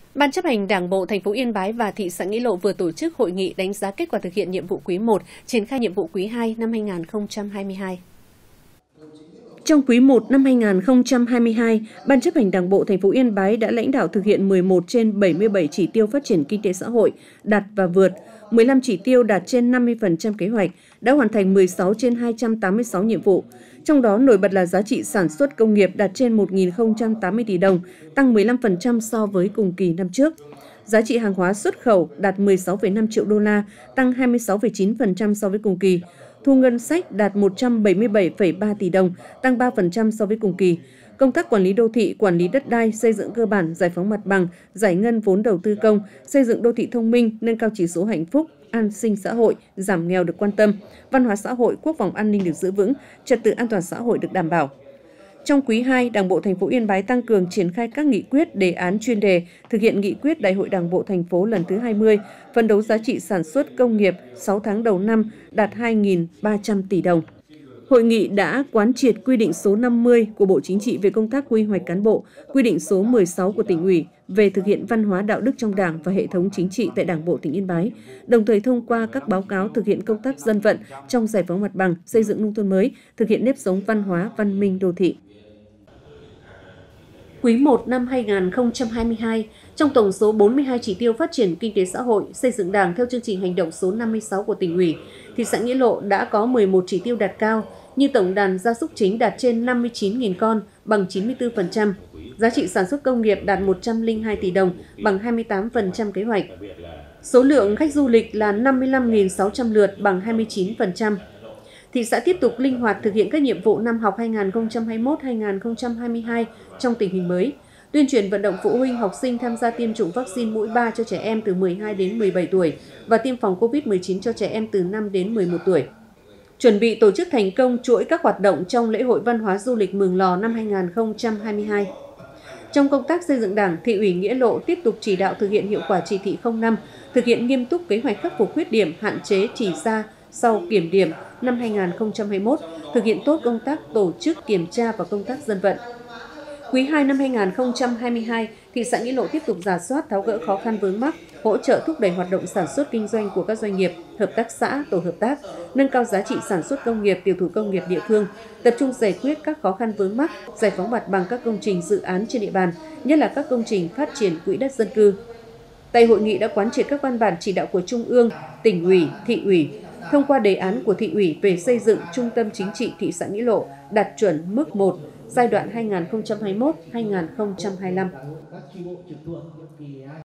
Ban chấp hành Đảng bộ thành phố Yên Bái và thị xã Nghĩa Lộ vừa tổ chức hội nghị đánh giá kết quả thực hiện nhiệm vụ quý 1, triển khai nhiệm vụ quý 2 năm 2022. Trong quý 1 năm 2022, Ban chấp hành Đảng bộ thành phố Yên Bái đã lãnh đạo thực hiện 11 trên 77 chỉ tiêu phát triển kinh tế xã hội, đạt và vượt, 15 chỉ tiêu đạt trên 50% kế hoạch, đã hoàn thành 16 trên 286 nhiệm vụ. Trong đó nổi bật là giá trị sản xuất công nghiệp đạt trên 1.080 tỷ đồng, tăng 15% so với cùng kỳ năm trước. Giá trị hàng hóa xuất khẩu đạt 16,5 triệu đô la, tăng 26,9% so với cùng kỳ. Thu ngân sách đạt 177,3 tỷ đồng, tăng 3% so với cùng kỳ. Công tác quản lý đô thị, quản lý đất đai, xây dựng cơ bản, giải phóng mặt bằng, giải ngân vốn đầu tư công, xây dựng đô thị thông minh, nâng cao chỉ số hạnh phúc, an sinh xã hội, giảm nghèo được quan tâm, văn hóa xã hội, quốc phòng an ninh được giữ vững, trật tự an toàn xã hội được đảm bảo. Trong quý 2, Đảng bộ thành phố Yên Bái tăng cường triển khai các nghị quyết, đề án chuyên đề, thực hiện nghị quyết Đại hội Đảng bộ thành phố lần thứ 20, phấn đấu giá trị sản xuất công nghiệp 6 tháng đầu năm đạt 2.300 tỷ đồng. Hội nghị đã quán triệt quy định số 50 của Bộ Chính trị về công tác quy hoạch cán bộ, quy định số 16 của Tỉnh ủy về thực hiện văn hóa đạo đức trong Đảng và hệ thống chính trị tại Đảng bộ tỉnh Yên Bái, đồng thời thông qua các báo cáo thực hiện công tác dân vận trong giải phóng mặt bằng, xây dựng nông thôn mới, thực hiện nếp sống văn hóa, văn minh đô thị. Quý 1 năm 2022, trong tổng số 42 chỉ tiêu phát triển kinh tế xã hội, xây dựng Đảng theo chương trình hành động số 56 của Tỉnh ủy, thị xã Nghĩa Lộ đã có 11 chỉ tiêu đạt cao, như tổng đàn gia súc chính đạt trên 59.000 con, bằng 94%, giá trị sản xuất công nghiệp đạt 102 tỷ đồng, bằng 28% kế hoạch. Số lượng khách du lịch là 55.600 lượt, bằng 29%. Thị xã tiếp tục linh hoạt thực hiện các nhiệm vụ năm học 2021-2022 trong tình hình mới, tuyên truyền vận động phụ huynh học sinh tham gia tiêm chủng vaccine mũi 3 cho trẻ em từ 12 đến 17 tuổi và tiêm phòng COVID-19 cho trẻ em từ 5 đến 11 tuổi. Chuẩn bị tổ chức thành công chuỗi các hoạt động trong lễ hội văn hóa du lịch Mường Lò năm 2022. Trong công tác xây dựng Đảng, Thị ủy Nghĩa Lộ tiếp tục chỉ đạo thực hiện hiệu quả chỉ thị 05, thực hiện nghiêm túc kế hoạch khắc phục khuyết điểm, hạn chế chỉ ra sau kiểm điểm năm 2021, thực hiện tốt công tác tổ chức kiểm tra và công tác dân vận. Quý 2 năm 2022, thị xã Nghĩa Lộ tiếp tục rà soát tháo gỡ khó khăn vướng mắc, hỗ trợ thúc đẩy hoạt động sản xuất kinh doanh của các doanh nghiệp, hợp tác xã, tổ hợp tác, nâng cao giá trị sản xuất công nghiệp, tiểu thủ công nghiệp địa phương, tập trung giải quyết các khó khăn vướng mắc, giải phóng mặt bằng các công trình dự án trên địa bàn, nhất là các công trình phát triển quỹ đất dân cư. Tại hội nghị đã quán triệt các văn bản chỉ đạo của Trung ương, Tỉnh ủy, Thị ủy, thông qua đề án của Thị ủy về xây dựng Trung tâm Chính trị thị xã Nghĩa Lộ đạt chuẩn mức 1, giai đoạn 2021-2025.